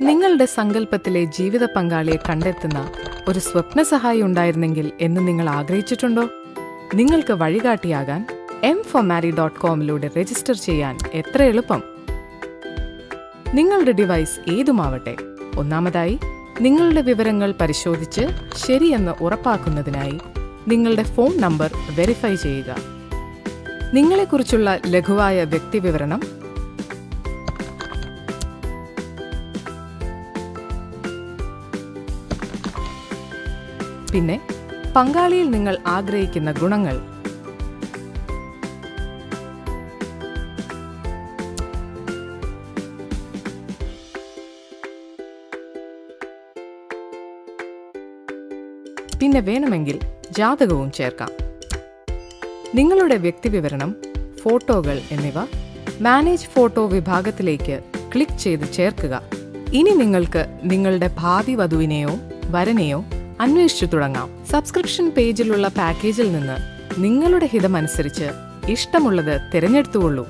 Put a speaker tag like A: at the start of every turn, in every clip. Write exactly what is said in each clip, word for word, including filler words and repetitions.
A: നിങ്ങളുടെ സങ്കല്പത്തിലെ ജീവിത പങ്കാളിയെ കണ്ടെത്തുന്ന ഒരു സ്വപ്ന സഹായി ഉണ്ടായിരുന്നെങ്കിൽ എന്ന് നിങ്ങൾ ആഗ്രഹിച്ചിട്ടുണ്ടോ? നിങ്ങൾക്ക് വഴികാട്ടിയാകാൻ എം ഫോർ മാരി ഡോട്ട് കോമിലൂടെ രജിസ്റ്റർ ചെയ്യാൻ എത്ര എളുപ്പം! നിങ്ങളുടെ ഡിവൈസ് ഏതുമാവട്ടെ, ഒന്നാമതായി നിങ്ങളുടെ വിവരങ്ങൾ പരിശോധിച്ച് ശരിയെന്ന് ഉറപ്പാക്കുന്നതിനായി നിങ്ങളുടെ ഫോൺ നമ്പർ വെരിഫൈ ചെയ്യുക. നിങ്ങളെക്കുറിച്ചുള്ള ലഘുവായ വ്യക്തിവിവരണം, പിന്നെ പങ്കാളിയിൽ നിങ്ങൾ ആഗ്രഹിക്കുന്ന ഗുണങ്ങൾ, പിന്നെ വേണമെങ്കിൽ ജാതകവും ചേർക്കാം. നിങ്ങളുടെ വ്യക്തിവിവരണം, ഫോട്ടോകൾ എന്നിവ മാനേജ് ഫോട്ടോ വിഭാഗത്തിലേക്ക് ക്ലിക്ക് ചെയ്ത് ചേർക്കുക. ഇനി നിങ്ങൾക്ക് നിങ്ങളുടെ ഭാവി വധുവിനെയോ വരനെയോ അന്വേഷിച്ചു തുടങ്ങാം. സബ്സ്ക്രിപ്ഷൻ പേജിലുള്ള പാക്കേജിൽ നിന്ന് നിങ്ങളുടെ ഹിതമനുസരിച്ച് ഇഷ്ടമുള്ളത് തിരഞ്ഞെടുത്തുകൊള്ളൂ.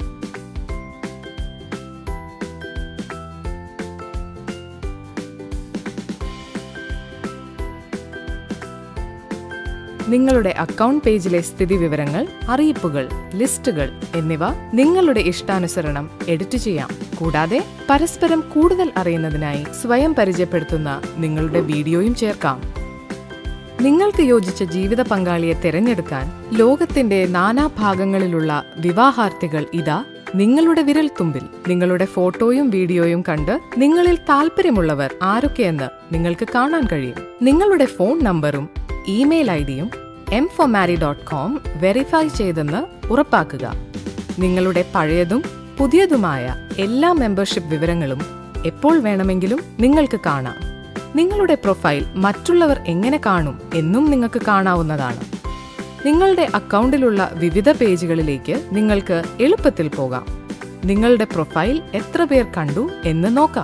A: നിങ്ങളുടെ അക്കൗണ്ട് പേജിലെ സ്ഥിതിവിവരങ്ങൾ, അറിയിപ്പുകൾ, ലിസ്റ്റുകൾ എന്നിവ നിങ്ങളുടെ ഇഷ്ടാനുസരണം എഡിറ്റ് ചെയ്യാം. കൂടാതെ പരസ്പരം കൂടുതൽ അറിയുന്നതിനായി സ്വയം പരിചയപ്പെടുത്തുന്ന നിങ്ങളുടെ വീഡിയോയും ചേർക്കാം. നിങ്ങൾക്ക് യോജിച്ച ജീവിത പങ്കാളിയെ തിരഞ്ഞെടുക്കാൻ ലോകത്തിന്റെ നാനാഭാഗങ്ങളിലുള്ള വിവാഹാർത്ഥികൾ ഇതാ നിങ്ങളുടെ വിരൽത്തുമ്പിൽ. നിങ്ങളുടെ ഫോട്ടോയും വീഡിയോയും കണ്ട് നിങ്ങളിൽ താല്പര്യമുള്ളവർ ആരൊക്കെയെന്ന് നിങ്ങൾക്ക് കാണാൻ കഴിയും. നിങ്ങളുടെ ഫോൺ നമ്പറും ഇമെയിൽ ഐ ഡിയും M four marry dot com verify ചെയ്തെന്ന് ഉറപ്പാക്കുക. നിങ്ങളുടെ പഴയതും പുതിയതുമായ എല്ലാ മെമ്പർഷിപ്പ് വിവരങ്ങളും എപ്പോൾ വേണമെങ്കിലും നിങ്ങൾക്ക് കാണാം. നിങ്ങളുടെ പ്രൊഫൈൽ മറ്റുള്ളവർ എങ്ങനെ കാണും എന്നും നിങ്ങൾക്ക് കാണാവുന്നതാണ്. നിങ്ങളുടെ അക്കൗണ്ടിലുള്ള വിവിധ പേജുകളിലേക്ക് നിങ്ങൾക്ക് എളുപ്പത്തിൽ പോകാം. നിങ്ങളുടെ പ്രൊഫൈൽ എത്ര പേർ കണ്ടു എന്ന് നോക്കാം.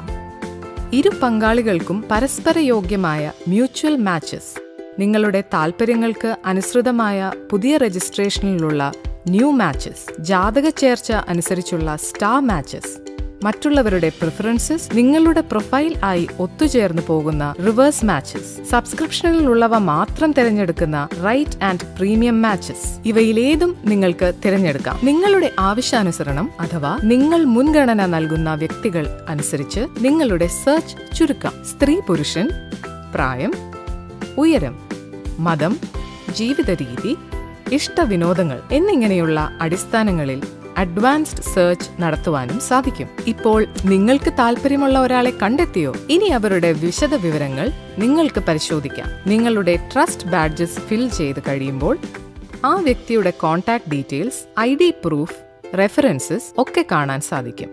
A: ഇരു പങ്കാളികൾക്കും പരസ്പര യോഗ്യമായ മ്യൂച്വൽ മാച്ചസ്, നിങ്ങളുടെ താൽപ്പര്യങ്ങൾക്ക് അനുസൃതമായ പുതിയ രജിസ്ട്രേഷനിലുള്ള ന്യൂ മാച്ചസ്, ജാതക ചേർച്ച അനുസരിച്ചുള്ള സ്റ്റാർ മാച്ചസ്, മറ്റുള്ളവരുടെ പ്രിഫറൻസസ്, നിങ്ങളുടെ പ്രൊഫൈൽ ആയി ഒത്തുചേർന്ന് പോകുന്ന റിവേഴ്സ് മാച്ചസ്, സബ്സ്ക്രിപ്ഷനിലുള്ളവ മാത്രം തിരഞ്ഞെടുക്കുന്ന റൈറ്റ് ആൻഡ് പ്രീമിയം മാച്ചസ്, ഇവയിലേതും നിങ്ങൾക്ക് തിരഞ്ഞെടുക്കാം. നിങ്ങളുടെ ആവശ്യാനുസരണം അഥവാ നിങ്ങൾ മുൻഗണന നൽകുന്ന വ്യക്തികൾ അനുസരിച്ച് നിങ്ങളുടെ സെർച്ച് ചുരുക്കാം. സ്ത്രീ, പുരുഷൻ, പ്രായം, ഉയരം, മതം, ജീവിത രീതി, ഇഷ്ടവിനോദങ്ങൾ എന്നിങ്ങനെയുള്ള അടിസ്ഥാനങ്ങളിൽ അഡ്വാൻസ്ഡ് സെർച്ച് നടത്തുവാനും സാധിക്കും. ഇപ്പോൾ നിങ്ങൾക്ക് താല്പര്യമുള്ള ഒരാളെ കണ്ടെത്തിയോ? ഇനി അവരുടെ വിശദ വിവരങ്ങൾ നിങ്ങൾക്ക് പരിശോധിക്കാം. നിങ്ങളുടെ ട്രസ്റ്റ് ബാഡ്ജസ് ഫിൽ ചെയ്ത് കഴിയുമ്പോൾ ആ വ്യക്തിയുടെ contact details, I D proof, references ഒക്കെ കാണാൻ സാധിക്കും.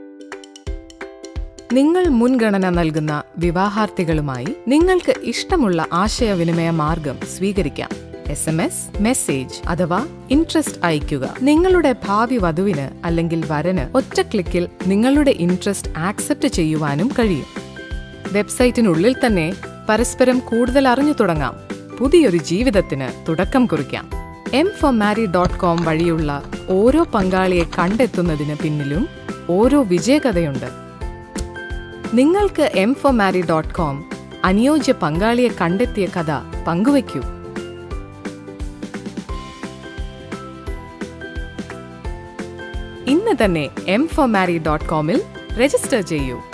A: നിങ്ങൾ മുൻഗണന നൽകുന്ന വിവാഹാർത്ഥികളുമായി നിങ്ങൾക്ക് ഇഷ്ടമുള്ള ആശയവിനിമയ മാർഗം സ്വീകരിക്കാം. എസ് എം എസ്, മെസ്സേജ് അഥവാ ഇൻട്രസ്റ്റ് അയയ്ക്കുക. നിങ്ങളുടെ ഭാവി വധുവിന് അല്ലെങ്കിൽ വരന് ഒറ്റ ക്ലിക്കിൽ നിങ്ങളുടെ ഇൻട്രസ്റ്റ് ആക്സെപ്റ്റ് ചെയ്യുവാനും കഴിയും. വെബ്സൈറ്റിനുള്ളിൽ തന്നെ പരസ്പരം കൂടുതൽ അറിഞ്ഞു തുടങ്ങാം. പുതിയൊരു ജീവിതത്തിന് തുടക്കം കുറിക്കാം. M four marry dot com വഴിയുള്ള ഓരോ പങ്കാളിയെ കണ്ടെത്തുന്നതിന് പിന്നിലും ഓരോ വിജയകഥയുണ്ട്. നിങ്ങൾക്ക് M four marry dot com അനുയോജ്യ പങ്കാളിയെ കണ്ടെത്തിയ കഥ പങ്കുവയ്ക്കൂ. ഇന്ന് തന്നെ എം ഫോർ മാരി ഡോട്ട് കോമിൽ രജിസ്റ്റർ ചെയ്യൂ.